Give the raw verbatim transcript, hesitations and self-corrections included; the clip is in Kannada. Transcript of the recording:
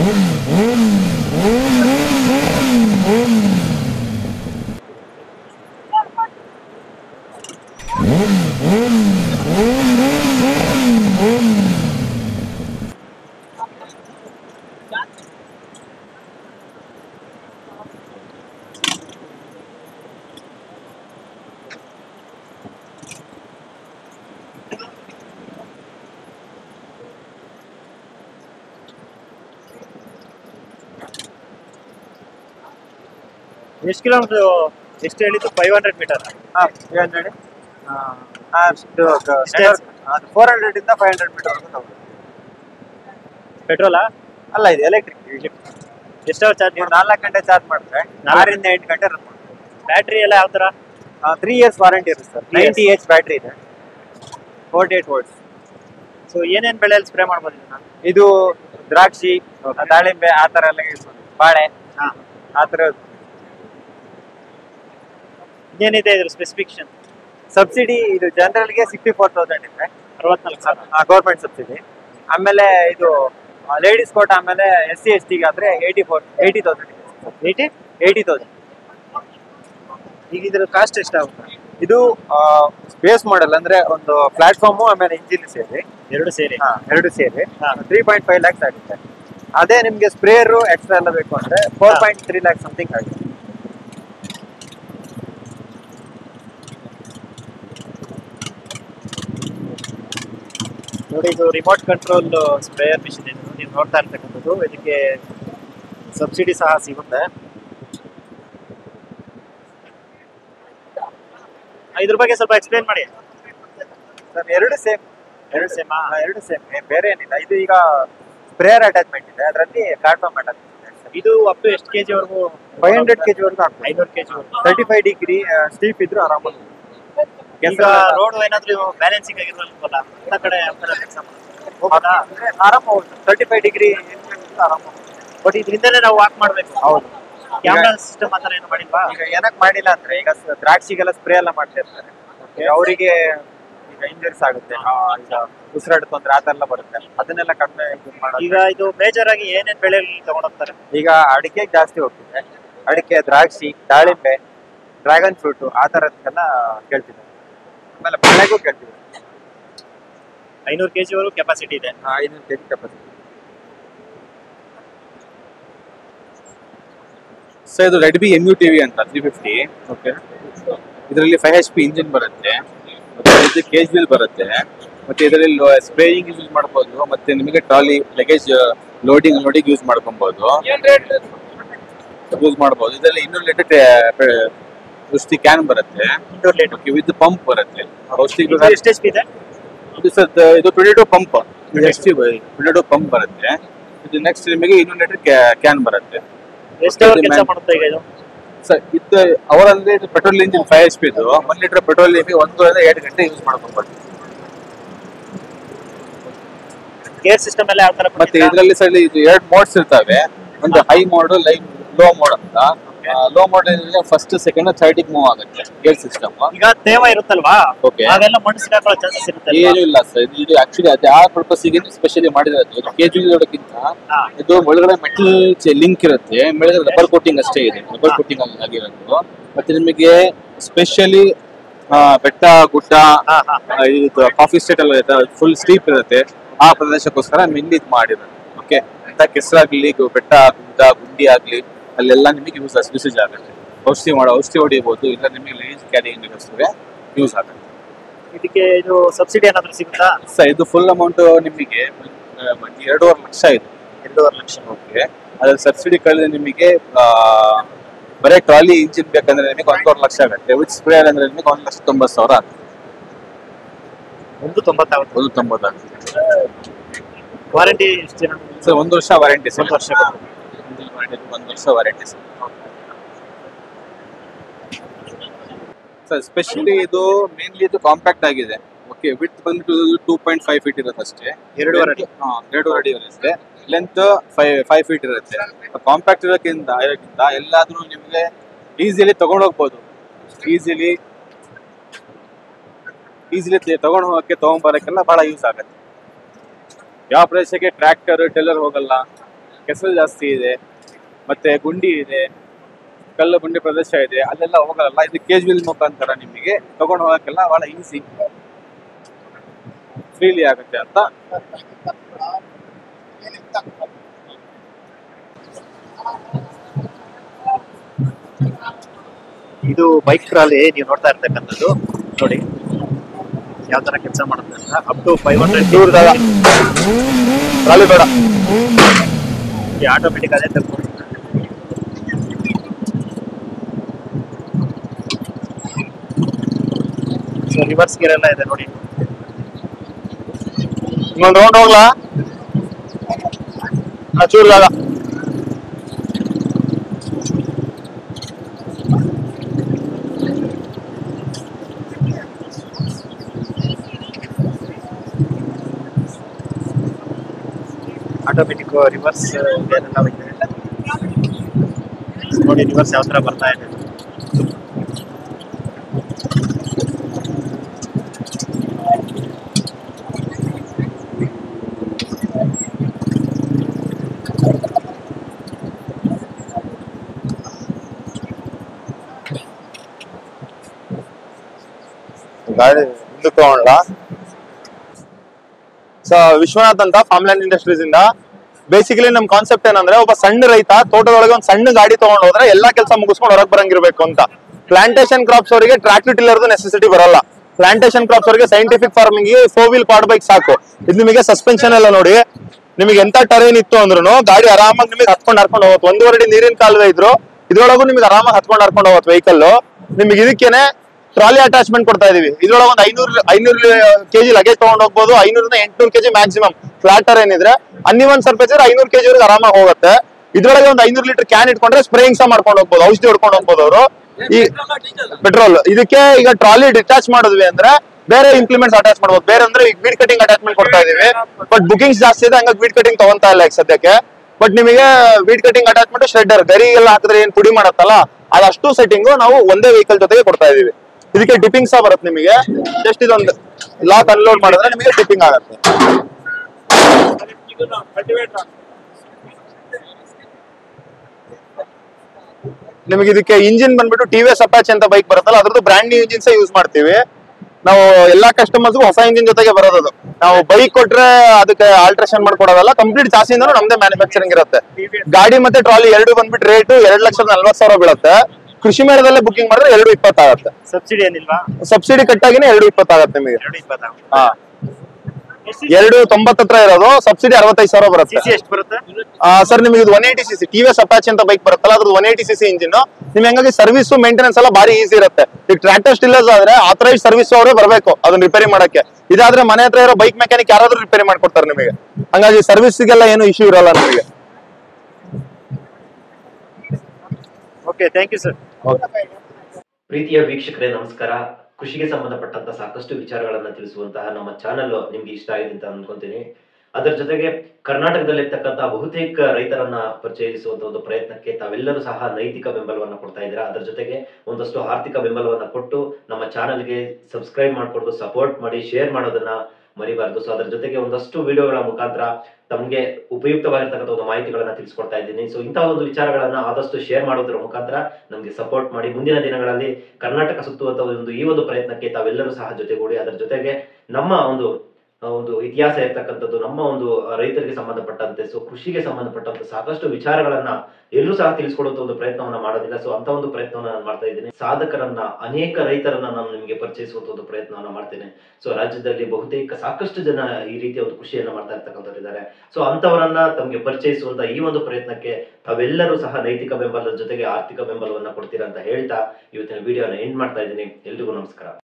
ಎಷ್ಟು ಕಿಲೋಮೀಟರ್ ಎಷ್ಟು ಹೇಳಿದ್ದು ಫೈವ್ ಹಂಡ್ರೆಡ್ ಮೀಟರ್ ಹಾಂ ಫೈವ್ ಹಂಡ್ರೆಡ್ ಅದು ಫೋರ್ ಹಂಡ್ರೆಡ್ ಇಂದ ಫೈವ್ ಹಂಡ್ರೆಡ್ ಮೀಟರ್ ತಗೊಂಡು ಪೆಟ್ರೋಲಾ ಅಲ್ಲ ಇದು ಎಲೆಕ್ಟ್ರಿಕ್ ಎಷ್ಟು ಅವರ್ ಚಾರ್ಜ್ ನೀವು ನಾಲ್ಕು ಗಂಟೆ ಚಾರ್ಜ್ ಮಾಡಿದ್ರೆ ಆರರಿಂದ ಎಂಟು ಗಂಟೆ ರನ್ ಮಾಡ್ತೀವಿ ಬ್ಯಾಟ್ರಿ ಎಲ್ಲ ಯಾವ ಥರ ತ್ರೀ ಇಯರ್ಸ್ ವಾರಂಟಿ ಇರುತ್ತೆ ಸರ್ ನೈಂಟಿ ಎಚ್ ಬ್ಯಾಟ್ರಿ ಇದೆ ಫೋರ್ಟಿ ಏಟ್ ವೋಲ್ಟ್ಸ್ ಸೊ ಏನೇನು ಬೆಳೆಯಲ್ಲಿ ಸ್ಪ್ರೇ ಮಾಡ್ಬೋದು ಇದನ್ನ ಇದು ದ್ರಾಕ್ಷಿ ದಾಳಿಂಬೆ ಆ ಥರ ಎಲ್ಲ ಯೂಸ್ ಮಾಡ್ತೀವಿ ಬಾಳೆ ಹಾಂ ಆ ಥರ ಏನಿದೆ ಇದ್ರ ಸ್ಪೆಸಿಫಿಕೇಶನ್ ಸಬ್ಸಿಡಿ ಇದು ಜನರಲ್ಗೆ ಸಿಕ್ಸ್ಟಿ ಫೋರ್ ತೌಸಂಡ್ ಇದೆ ಅರವತ್ನಾಲ್ಕು ಸಾವಿರ ಗೌರ್ಮೆಂಟ್ ಸಬ್ಸಿಡಿ ಆಮೇಲೆ ಇದು ಲೇಡೀಸ್ ಕೋಟ ಆಮೇಲೆ ಎಸ್ ಸಿ ಎಸ್ ಟಿಗೆ ಆದರೆ ಏಯ್ಟಿ ಫೋರ್ ಏಯ್ಟಿ ತೌಸಂಡ್ ಇದೆ ಏಯ್ಟಿ ಏಯ್ಟಿ ತೌಸಂಡ್ ಈಗ ಇದ್ರ ಕಾಸ್ಟ್ ಎಷ್ಟಾಗುತ್ತೆ ಇದು ಬೇಸ್ ಮಾಡೆಲ್ ಅಂದ್ರೆ ಒಂದು ಪ್ಲಾಟ್ಫಾರ್ಮು ಆಮೇಲೆ ಇಂಜಿನ್ ಸೇರಿ ಎರಡು ಸೇರಿ ಹಾ ಎರಡು ಸೇರಿ ಹಾ. ತ್ರೀ ಪಾಯಿಂಟ್ ಫೈವ್ ಲ್ಯಾಕ್ಸ್ ಆಗುತ್ತೆ ಅದೇ ನಿಮ್ಗೆ ಸ್ಪ್ರೇಯರು ಎಕ್ಸ್ಟ್ರಾ ಎಲ್ಲ ಬೇಕು ಅಂದ್ರೆ four point three lakhs something ಆಗುತ್ತೆ ನೋಡಿ ಇದು ರಿಮೋಟ್ ಕಂಟ್ರೋಲ್ ಸ್ಪ್ರೇಯರ್ ಮಿಷಿನ್ ಇದು ನೀವು ನೋಡ್ತಾ ಇರ್ತಕ್ಕಂಥದ್ದು ಇದಕ್ಕೆ ಸಬ್ಸಿಡಿ ಸಹ ಸಿಗುತ್ತೆ ಇದ್ರ ಬಗ್ಗೆ ಸ್ವಲ್ಪ ಎಕ್ಸ್ಪ್ಲೇನ್ ಮಾಡಿ ಸರ್ ಎರಡು ಸೇಮ್ ಎರಡು ಸೇಮಾ ಎರಡು ಸೇಮ್ ಬೇರೆ ಏನಿಲ್ಲ ಇದು ಈಗ ಸ್ಪ್ರೇಯರ್ ಅಟ್ಯಾಚ್ಮೆಂಟ್ ಇದೆ ಅದರಲ್ಲಿ ಪ್ಲಾಟ್ಫಾರ್ಮ್ ಅಟ್ಯಾಚ್ಮೆಂಟ್ ಇದೆ ಇದು ಅಪ್ ಟು ಎಷ್ಟು ಕೆಜಿ ವರೆಗೂ ಫೈವ್ ಹಂಡ್ರೆಡ್ ಕೆಜಿ ವರೆಗೂ ಆಗ್ತದೆ ಐನೂರು ಕೆಜಿ ವರೆಗೂ ತರ್ಟಿ ಫೈವ್ ಡಿಗ್ರಿ ಸ್ಟೀಪ್ ಇದ್ರು ಆರಾಮಾಗಿ ಈಗ ರೋಡ್ ಏನಾದ್ರು ಬ್ಯಾಲೆನ್ಸಿಂಗ್ ಆಗಿರಲ್ವಲ್ಲ ಅಂತ ಕಡೆ ಕೆಲಸ ಹೋಗೋದಾ ಆರಾಮ ತರ್ಟಿ ಫೈವ್ ಡಿಗ್ರಿ ಆರಾಮ ಬಟ್ ಇದರಿಂದಲೇ ನಾವು ವಾಕ್ ಮಾಡ್ಬೇಕು ಹೌದು ಕ್ಯಾಮ್ರಾ ಸಿಸ್ಟಮ್ ಆತರ ಏನು ಮಾಡಿಲ್ವಾ ಈಗ ಏನಕ್ಕೆ ಮಾಡಿಲ್ಲ ಅಂದ್ರೆ ಈಗ ಸ- ದ್ರಾಕ್ಷಿಗೆಲ್ಲ ಸ್ಪ್ರೇ ಎಲ್ಲ ಮಾಡ್ತಿರ್ತಾರೆ ಅವರಿಗೆ ಈಗ ಇಂಜರೀಸ್ ಆಗುತ್ತೆ ಆ, ಈಗ ಉಸಿರಾಟ ತೊಂದ್ರೆ ಆ ಥರ ಎಲ್ಲ ಬರುತ್ತೆ ಅದನ್ನೆಲ್ಲ ಕಡಿಮೆ ಇದು ಮಾಡೋದು ಈಗ ಇದು ಮೇಜರ್ ಆಗಿ ಏನೇನ್ ಬೆಳೆಗಳು ತಗೊಂಡೋಗ್ತಾರೆ ಈಗ ಅಡಿಕೆ ಜಾಸ್ತಿ ಹೋಗ್ತಿದೆ ಅಡಿಕೆ ದ್ರಾಕ್ಷಿ ದಾಳಿಂಬೆ ಡ್ರ್ಯಾಗನ್ ಫ್ರೂಟು ಆ ಥರದಕ್ಕೆಲ್ಲ ಕೇಳ್ತಿದ್ದಾರೆ ಆಮೇಲೆ ಬಾಳೆಗೂ ಕೇಳ್ತಿದ್ದಾರೆ ಐನೂರು ಕೆಜಿ ವರೆಗೂ ಕೆಪಾಸಿಟಿ ಇದೆ ಐನೂರು ಕೆ ಜಿ ಕೆಪಾಸಿಟಿ ಸೊ ಇದು Redmi M U T V ಅಂತ ತ್ರೀ ಫಿಫ್ಟಿ ಓಕೆ ಇದರಲ್ಲಿ ಫೈವ್ ಎಚ್ ಪಿ ಇಂಜಿನ್ ಬರುತ್ತೆ ಮತ್ತೆ ಇದು ಕೇಜ್ ವೀಲ್ ಬರುತ್ತೆ ಮತ್ತೆ ಇದರಲ್ಲಿ ಸ್ಪ್ರೇಯಿಂಗ್ ಯೂಸ್ ಮಾಡ್ಬೋದು ಮತ್ತೆ ನಿಮಗೆ trolley luggage loading loading use ಮಾಡ್ಕೊಬಹುದು ಯೂಸ್ ಮಾಡ್ಬೋದು ಇದರಲ್ಲಿ ಇನ್ನೂರು ಲೀಟರ್ ಔಷಧಿ ಕ್ಯಾನ್ ಬರುತ್ತೆ ಇನ್ನೂರು ಲೀಟರ್ ವಿತ್ ಪಂಪ್ ಬರುತ್ತೆ ಔಷಧಿ ಎಷ್ಟು ಎಚ್ ಪಿ ಇದೆ ಇದು ಸರ್ ಇದು twenty two pump twenty two pump ಬರುತ್ತೆ ಇದು ನೆಕ್ಸ್ಟ್ ನಿಮಗೆ ಇನ್ನೂರು ಲೀಟರ್ ಕ್ಯಾನ್ ಬರುತ್ತೆ ಎಷ್ಟು ಅವರ್ ಕೆಲಸ ಮಾಡುತ್ತೆ ಈಗ ಇದು ಸರ್ ಇದು ಅವರಲ್ಲಿ ಇದು petrol engine five H P ಇದು ಒನ್ ಲೀಟರ್ ಪೆಟ್ರೋಲ್ ನಿಮಗೆ ಒಂದೂವರೆ ಎರಡು ಗಂಟೆ ಯೂಸ್ ಮಾಡ್ಕೊಬೋದು ಗೇರ್ ಸಿಸ್ಟಮ್ ಎಲ್ಲ ಯಾವ ತರ ಮತ್ತೆ ಇದರಲ್ಲಿ ಸರ್ ಇದು ಎರಡು ಮೋಡ್ಸ್ ಇರ್ತವೆ ಒಂದು high mode live low mode ಅಂತ low mode first second third move ಆಗುತ್ತೆ ಗೇರ್ ಸಿಸ್ಟಮ್ ಈಗ ತೇವ ಇರುತ್ತಲ್ವಾ Okay. ಅದೆಲ್ಲ ಮಣ್ಣು ಸಿಗಾಕೊಳ್ಳೋ ಚಾನ್ಸಸ್ ಇರುತ್ತೆ ಏನು ಇಲ್ಲ ಸರ್ ಇದು ಆಕ್ಚುಲಿ ಅದು ಆ ಪರ್ಪಸ್ಗೆ ಸ್ಪೆಷಲಿ ಮಾಡಿರೋದು ಇದು ಕೆ ಜಿ ನೋಡೋಕ್ಕಿಂತ ಇದು ಒಳಗಡೆ ಮೆಟಲ್ ಲಿಂಕ್ ಇರುತ್ತೆ ಮೇಲ್ಗಡೆ ರಬ್ಬರ್ ಕೋಟಿಂಗ್ ಅಷ್ಟೇ ಇದೆ ರಬ್ಬರ್ ಕೋಟಿಂಗ್ ಆಗಿರೋದು ಮತ್ತೆ ನಿಮಗೆ ಸ್ಪೆಷಲಿ ಬೆಟ್ಟ ಗುಡ್ಡ ಹಾ ಹಾ ಆ, ಇದು ಕಾಫಿ ಸ್ಟೇಟ್ ಎಲ್ಲ ಇರುತ್ತೆ ಫುಲ್ ಸ್ಟೀಪ್ ಇರುತ್ತೆ ಆ ಪ್ರದೇಶಕ್ಕೋಸ್ಕರ ಮೆನ್ಲಿ ಇದು ಮಾಡಿರೋದು ಓಕೆ ಅಂತ ಕೆಸರಾಗ್ಲಿ ಬೆಟ್ಟ ಗುಡ್ಡ ಗುಂಡಿ ಆಗ್ಲಿ ಅಲ್ಲೆಲ್ಲ ನಿಮಗೆ ಯೂಸ್ ಯೂಸೇಜ್ ಆಗುತ್ತೆ ಔಷಧಿ ಮಾಡೋ ಔಷಧಿ ಹೊಡಿಬಹುದು ಇಲ್ಲ ನಿಮಗೆ ಲಗೇಜ್ ಕ್ಯಾರಿಗೋಸ್ಕರ ಯೂಸ್ ಆಗುತ್ತೆ ಇದಕ್ಕೆ ಇದು ಸಬ್ಸಿಡಿ ಏನಾದ್ರು ಸಿಗುತ್ತಾ ಸರ್ ಇದು ಫುಲ್ ಅಮೌಂಟ್ ನಿಮಗೆ ಆ, ಎರಡೂವರೆ ಲಕ್ಷ ಇದೆ ಎರಡೂವರೆ ಲಕ್ಷ ಓಕೆ ಅದ್ರ ಸಬ್ಸಿಡಿ ಕಳೆದ ನಿಮಗೆ ಆ, ಬರೀ ಟ್ರಾಲಿ ಇಂಜಿನ್ ಬೇಕಂದ್ರೆ ನಿಮಗೆ ಒಂದೂವರೆ ಲಕ್ಷ ಆಗುತ್ತೆ ವಿತ್ ಸ್ಪ್ರೇಯರ್ ಅಂದ್ರೆ ನಿಮಗೆ ಒಂದು ಲಕ್ಷ ತೊಂಬತ್ತು ಸಾವಿರ ಆಗುತ್ತೆ ಒಂದು ತೊಂಬತ್ತಾಗುತ್ತೆ ಒಂದು ತೊಂಬತ್ತಾಗುತ್ತೆ ವಾರಂಟಿ ಎಷ್ಟು ಜನ ಸರ್ ಒಂದು ವರ್ಷ ವಾರಂಟಿ ಸರ್ ಒಂದು ವರ್ಷ ಬರುತ್ತೆ. ಒಂದು ವರ್ಷ ವಾರಂಟಿ ಸರ್ ಸರ್ ಸ್ಪೆಷಲಿ ಇದು ಮೇನ್ಲಿ ಇದು ಕಾಂಪ್ಯಾಕ್ಟ್ ಆಗಿದೆ ಓಕೆ ವಿತ್ ಬಂದು ಟೂ ಪಾಯಿಂಟ್ ಫೈವ್ ಫೀಟ್ ಇರುತ್ತೆ ಅಷ್ಟೇ ಎರಡೂವರೆ ಅಡಿ. ಹಾ ಎರಡೂವರೆ ಅಡಿ ಇರುತ್ತೆ ಲೆಂತ್ ಫೈವ್ ಫೈವ್ ಫೀಟ್ ಇರುತ್ತೆ ಕಾಂಪ್ಯಾಕ್ಟ್ ಇರೋಕ್ಕಿಂತ ಇರೋಕ್ಕಿಂತ ಎಲ್ಲಾದ್ರೂ ನಿಮಗೆ ಈಸಿಲಿ ತಗೊಂಡು ಹೋಗ್ಬೋದು ಈಸಿಲಿ ಈಸಿಲಿ ತಗೊಂಡು ಹೋಗೋಕ್ಕೆ ತಗೊಂಡ್ಬರೋಕ್ಕೆಲ್ಲ ಭಾಳ ಯೂಸ್ ಆಗುತ್ತೆ ಯಾವ ಪ್ರದೇಶಕ್ಕೆ ಟ್ರ್ಯಾಕ್ಟರ್ ಟೆಲ್ಲರ್ ಹೋಗಲ್ಲ ಕೆಸರು ಜಾಸ್ತಿ ಇದೆ, ಮತ್ತೆ ಗುಂಡಿ ಇದೆ, ಕಲ್ಲು ಗುಂಡಿ ಪ್ರದೇಶ ಇದೆ, ಅಲ್ಲೆಲ್ಲ ಹೋಗಲ್ಲ. ಇದು ಕೇಜ್ವಿಲ್ ಮುಖಾಂತರ ನಿಮಗೆ ತಗೊಂಡು ಹೋಗಕ್ಕೆಲ್ಲ ಬಹಳ ಈಸಿ, ಫ್ರೀಲಿ ಆಗುತ್ತೆ ಅಂತ. ಇದು ಬೈಕ್ ಟ್ರಾಲಿ ನೀವು ನೋಡ್ತಾ ಇರ್ತಕ್ಕಂಥದ್ದು ನೋಡಿ ಯಾವ ತರ ಕೆಲಸ ಮಾಡುತ್ತೆ ಅಂತ. ಅಪ್ ಟು ಫೈವ್ ಹಂಡ್ರೆಡ್ ದೂರದಾಗ ಟ್ರಾಲಿ ಬೇಡ, ಆಟೋಮೆಟಿಕ್ ಅದೇ ತಗೊಂಡು ಸೊ ರಿವರ್ಸ್ ಗೇರ್ ಎಲ್ಲ ಇದೆ ನೋಡಿ. ಇನ್ನೊಂದು ರೌಂಡ್ ಹೋಗ್ಲಾ ಚೂರ್ದಾಗ. ಆಟೋಮೆಟಿಕ್ ರಿವರ್ಸ್ ಗೇರ್ ಎಲ್ಲ ಇದೆ ನೋಡಿ. ರಿವರ್ಸ್ ಯಾವ ತರ ಬರ್ತಾ ಇದೆ. ಗಾಡಿ ಮುಂದಕ್ಕೆ ತಗೊಂಡ್ಲಾ. ಸೊ ವಿಶ್ವನಾಥ್ ಅಂತ ಫಾರ್ಮ್ಲ್ಯಾಂಡ್ ಇಂಡಸ್ಟ್ರೀಸ್ ಇಂದ. ಬೇಸಿಕಲಿ ನಮ್ ಕಾನ್ಸೆಪ್ಟ್ ಏನಂದ್ರೆ, ಒಬ್ಬ ಸಣ್ಣ ರೈತ ತೋಟದೊಳಗೆ ಒಂದ್ ಸಣ್ಣ ಗಾಡಿ ತಗೊಂಡ್ ಹೋದ್ರೆ ಎಲ್ಲಾ ಕೆಲಸ ಮುಗಿಸ್ಕೊಂಡು ಹೊರಗೆ ಬರಂಗಿರ್ಬೇಕು ಅಂತ. ಪ್ಲಾಂಟೇಶನ್ ಕ್ರಾಪ್ಸ್ ಅವರಿಗೆ ಟ್ರಾಕ್ಟರ್ ಟಿಲ್ಲರ್ದು ನೆಸೆಸಿಟಿ ಬರಲ್ಲ. ಪ್ಲಾಂಟೇಶನ್ ಕ್ರಾಪ್ಸ್ ಅವರಿಗೆ scientific farming four wheel quad bike ಸಾಕು. ಇದು ನಿಮಗೆ ಸಸ್ಪೆನ್ಷನ್ ಎಲ್ಲ ನೋಡಿ, ನಿಮಗೆ ಎಂತ ಟರೇನ್ ಇತ್ತು ಅಂದ್ರೂ ಗಾಡಿ ಆರಾಮಾಗಿ ನಿಮಗೆ ಹತ್ಕೊಂಡು ಹರ್ಕೊಂಡು ಹೋಗುತ್ತೆ. ಒಂದೂವರೆ ಅಡಿ ನೀರಿನ ಕಾಲುವೆ ಇದ್ರು ಇದ್ರೊಳಗೂ ನಿಮ್ಗೆ ಆರಾಮಾಗಿ ಹತ್ಕೊಂಡು ಹರ್ಕೊಂಡು ಹೋಗುತ್ತೆ ವೆಹಿಕಲ್. ನಿಮ್ಗೆ ಇದಕ್ಕೇನೆ ಟ್ರಾಲಿ ಅಟ್ಯಾಚ್ಮೆಂಟ್ ಕೊಡ್ತಾ ಇದೀವಿ. ಇದ್ರೊಳಗೆ ಒಂದು ಐನೂರು ಐನೂರು ಕೆಜಿ ಲಗೇಜ್ ತಗೊಂಡ್ ಹೋಗ್ಬೋದು. ಐನೂರಿಂದ ಎಂಟ್ನೂರು ಕೆಜಿ ಮ್ಯಾಕ್ಸಿಮಮ್. ಫ್ಲಾಟರ್ ಏನಿದ್ರೆ ಅನ್ನಿವನ್ ಸರ್ಫೇಸ್ ಐನೂರು ಕೆಜಿ ವರೆಗೆ ಆರಾಮಾಗಿ ಹೋಗುತ್ತೆ. ಇದ್ರೊಳಗೆ ಒಂದು ಐನೂರು ಲೀಟರ್ ಕ್ಯಾನ್ ಇಟ್ಕೊಂಡ್ರೆ ಸ್ಪ್ರೇಯಿಂಗ್ ಸಹ ಮಾಡ್ಕೊಂಡು ಹೋಗ್ಬೋದು, ಔಷಧಿ ಹೊಡ್ಕೊಂಡು ಹೋಗ್ಬೋದು ಅವರು. ಈ ಪೆಟ್ರೋಲ್ ಇದಕ್ಕೆ ಈಗ ಟ್ರಾಲಿ ಡಿಟ್ಯಾಚ್ ಮಾಡಿದ್ವಿ ಅಂದ್ರೆ ಬೇರೆ ಇಂಪ್ಲಿಮೆಂಟ್ಸ್ ಅಟ್ಯಾಚ್ ಮಾಡ್ಬೋದು. ಬೇರೆ ಅಂದ್ರೆ ಈಗ ವೀಡ್ ಕಟಿಂಗ್ ಅಟ್ಯಾಚ್ಮೆಂಟ್ ಕೊಡ್ತಾ ಇದೀವಿ. ಬಟ್ ಬುಕಿಂಗ್ಸ್ ಜಾಸ್ತಿ ಇದೆ, ಹಂಗಾಗಿ ವೀಡ್ ಕಟಿಂಗ್ ತಗೊಂತಾ ಇಲ್ಲ ಈಗ ಸದ್ಯಕ್ಕೆ. ಬಟ್ ನಿಮಗೆ ವೀಡ್ ಕಟಿಂಗ್ ಅಟ್ಯಾಚ್ಮೆಂಟ್ ಶೆಡ್ಡರ್ ಗರಿ ಎಲ್ಲ ಹಾಕಿದ್ರೆ ಏನ್ ಪುಡಿ ಮಾಡತ್ತಲ್ಲ ಅದಷ್ಟು ಸೆಟ್ಟಿಂಗು ನಾವು ಒಂದೇ ವೆಹಿಕಲ್ ಜೊತೆಗೆ ಕೊಡ್ತಾ ಇದೀವಿ. ಇದಕ್ಕೆ ಡಿಪ್ಪಿಂಗ್ ಸಹ ಬರುತ್ತೆ ನಿಮಗೆ. ಜಸ್ಟ್ ಇದೊಂದು ಲಾಕ್ ಅನ್ಲೋಡ್ ಮಾಡಿದ್ರೆ ನಿಮಗೆ ಡಿಪ್ಪಿಂಗ್ ಆಗುತ್ತೆ. ನಿಮಗೆ ಇದಕ್ಕೆ ಇಂಜಿನ್ ಬಂದ್ಬಿಟ್ಟು ಟಿ ವಿ ಎಸ್ ಅಪಾಚೆ ಅಂತ ಬೈಕ್ ಬರುತ್ತಲ್ಲ, ಅದ್ರದ್ದು ಬ್ರ್ಯಾಂಡ್ ನ್ಯೂ ಇಂಜಿನ್ಸ್ ಯೂಸ್ ಮಾಡ್ತೀವಿ ನಾವು. ಎಲ್ಲಾ ಕಸ್ಟಮರ್ಸ್ಗೂ ಹೊಸ ಇಂಜಿನ್ ಜೊತೆಗೆ ಬರೋದು. ನಾವು ಬೈಕ್ ಕೊಟ್ರೆ ಅದಕ್ಕೆ ಆಲ್ಟ್ರೇಷನ್ ಮಾಡ್ಕೊಡೋದಲ್ಲ, ಕಂಪ್ಲೀಟ್ ಚಾಸಿಂದ ನಮ್ದೇ ಮ್ಯಾನುಫ್ಯಾಕ್ಚರಿಂಗ್ ಇರುತ್ತೆ. ಗಾಡಿ ಮತ್ತೆ ಟ್ರಾಲಿ ಎರಡು ಬಂದ್ಬಿಟ್ಟು ರೇಟ್ ಎರಡ್ ಲಕ್ಷದ ನಲ್ವತ್ತು ಸಾವಿರ ಬೀಳುತ್ತೆ. ಕೃಷಿ ಮೇಳದಲ್ಲೇ ಬುಕಿಂಗ್ ಮಾಡಿದ್ರೆ ಎರಡು ಇಪ್ಪತ್ತಾಗತ್ತೆ. ಸಬ್ಸಿಡಿ ಏನಿಲ್ವಾ? ಸಬ್ಸಿಡಿ ಕಟ್ಟಾಗಿನೇ ಎರಡು ಇಪ್ಪತ್ತಾಗತ್ತೆ ನಿಮಗೆ. ಎರಡು ಇಪ್ಪತ್ತಾಗುತ್ತೆ. ಹಾ, ಎರಡು ತೊಂಬತ್ತತ್ರ ಇರೋದು, ಸಬ್ಸಿಡಿ ಅರವತ್ತೈದು ಸಾವಿರ ಬರುತ್ತೆ. ಸಿಸಿ ಎಷ್ಟು ಬರುತ್ತೆ ಸರ್? ನಿಮಗೆ ಇದು one eighty C C T V S Apache ಅಂತ ಬೈಕ್ ಬರುತ್ತಲ್ಲ, ಅದ್ರದ್ದು one eighty C C engine. ನಿಮ್ಗೆ ಹಂಗಾಗಿ ಸರ್ವಿಸ್ ಮೇಂಟೆನೆನ್ಸ್ ಎಲ್ಲ ಬಾರಿ ಈಸಿ ಇರುತ್ತೆ. ಈಗ ಟ್ರ್ಯಾಕ್ಟರ್ ಸ್ಟಿಲ್ಲರ್ಸ್ ಆದ್ರೆ ಆಥರೈಸ್ ಸರ್ವಿಸ್ ಅವರೇ ಬರಬೇಕು ಅದನ್ನ ರಿಪೇರಿ ಮಾಡಕ್ಕೆ. ಇದಾದ್ರೆ ಮನೆ ಹತ್ರ ಇರೋ ಬೈಕ್ ಮೆಕ್ಯಾನಿಕ್ ಯಾರಾದ್ರೂ ರಿಪೇರಿ ಮಾಡ್ಕೊಡ್ತಾರೆ ನಿಮಗೆ. ಹಂಗಾಗಿ ಸರ್ವಿಸ್ಗೆಲ್ಲ ಏನು ಇಶ್ಯೂ ಇರಲ್ಲ ನಿಮಗೆ. Okay, thank you sir. ಪ್ರೀತಿಯ ವೀಕ್ಷಕರೇ ನಮಸ್ಕಾರ. ಕೃಷಿಗೆ ಸಂಬಂಧಪಟ್ಟಂತ ಸಾಕಷ್ಟು ವಿಚಾರಗಳನ್ನ ತಿಳಿಸುವಂತಹ ನಮ್ಮ ಚಾನೆಲ್ ನಿಮ್ಗೆ ಇಷ್ಟ ಆಗಿದೆ ಅಂತ ಅನ್ಕೊಂತೀನಿ. ಅದರ ಜೊತೆಗೆ ಕರ್ನಾಟಕದಲ್ಲಿರ್ತಕ್ಕಂತಹ ಬಹುತೇಕ ರೈತರನ್ನ ಪರಿಚಯಿಸುವಂತ ಒಂದು ಪ್ರಯತ್ನಕ್ಕೆ ತಾವೆಲ್ಲರೂ ಸಹ ನೈತಿಕ ಬೆಂಬಲವನ್ನ ಕೊಡ್ತಾ ಇದ್ದೀರಾ. ಅದರ ಜೊತೆಗೆ ಒಂದಷ್ಟು ಆರ್ಥಿಕ ಬೆಂಬಲವನ್ನ ಕೊಟ್ಟು ನಮ್ಮ ಚಾನೆಲ್ಗೆ ಸಬ್ಸ್ಕ್ರೈಬ್ ಮಾಡ್ಕೊಂಡು ಸಪೋರ್ಟ್ ಮಾಡಿ, ಶೇರ್ ಮಾಡೋದನ್ನ ಮರಿಬಾರ್ದು. ಸೊ ಅದರ ಜೊತೆಗೆ ಒಂದಷ್ಟು ವಿಡಿಯೋಗಳ ಮುಖಾಂತರ ತಮಗೆ ಉಪಯುಕ್ತವಾಗಿರ್ತಕ್ಕಂಥ ಒಂದು ಮಾಹಿತಿಗಳನ್ನ ತಿಳಿಸ್ಕೊಡ್ತಾ ಇದ್ದೀನಿ. ಸೊ ಇಂತಹ ಒಂದು ವಿಚಾರಗಳನ್ನ ಆದಷ್ಟು ಶೇರ್ ಮಾಡೋದ್ರ ಮುಖಾಂತರ ನಮ್ಗೆ ಸಪೋರ್ಟ್ ಮಾಡಿ. ಮುಂದಿನ ದಿನಗಳಲ್ಲಿ ಕರ್ನಾಟಕ ಸುತ್ತುವಂತ ಒಂದು ಈ ಒಂದು ಪ್ರಯತ್ನಕ್ಕೆ ತಾವೆಲ್ಲರೂ ಸಹ ಜೊತೆಗೂಡಿ ಅದರ ಜೊತೆಗೆ ನಮ್ಮ ಒಂದು ಒಂದು ಇತಿಹಾಸ ಇರ್ತಕ್ಕಂಥದ್ದು, ನಮ್ಮ ಒಂದು ರೈತರಿಗೆ ಸಂಬಂಧಪಟ್ಟಂತೆ, ಸೊ ಕೃಷಿಗೆ ಸಂಬಂಧಪಟ್ಟಂತೆ ಸಾಕಷ್ಟು ವಿಚಾರಗಳನ್ನ ಎಲ್ಲರೂ ಸಹ ತಿಳಿಸ್ಕೊಡುವಂತ ಒಂದು ಪ್ರಯತ್ನವನ್ನ ಮಾಡೋದಿಲ್ಲ. ಸೊ ಅಂತ ಒಂದು ಪ್ರಯತ್ನವನ್ನ ನಾನು ಮಾಡ್ತಾ ಇದ್ದೀನಿ. ಸಾಧಕರನ್ನ, ಅನೇಕ ರೈತರನ್ನ ನಾನು ನಿಮಗೆ ಪರಿಚಯಿಸುವಂತ ಒಂದು ಪ್ರಯತ್ನವನ್ನ ಮಾಡ್ತೇನೆ. ಸೊ ರಾಜ್ಯದಲ್ಲಿ ಬಹುತೇಕ ಸಾಕಷ್ಟು ಜನ ಈ ರೀತಿಯ ಒಂದು ಕೃಷಿಯನ್ನ ಮಾಡ್ತಾ ಇರ್ತಕ್ಕಂಥವ್ರು ಇದ್ದಾರೆ. ಸೊ ಅಂತವರನ್ನ ತಮಗೆ ಪರಿಚಯಿಸುವಂತ ಈ ಒಂದು ಪ್ರಯತ್ನಕ್ಕೆ ತಾವೆಲ್ಲರೂ ಸಹ ನೈತಿಕ ಬೆಂಬಲದ ಜೊತೆಗೆ ಆರ್ಥಿಕ ಬೆಂಬಲವನ್ನ ಕೊಡ್ತೀರಾ ಅಂತ ಹೇಳ್ತಾ ಇವತ್ತಿನ ವಿಡಿಯೋನ ಎಂಡ್ ಮಾಡ್ತಾ ಇದ್ದೀನಿ. ಎಲ್ರಿಗೂ ನಮಸ್ಕಾರ.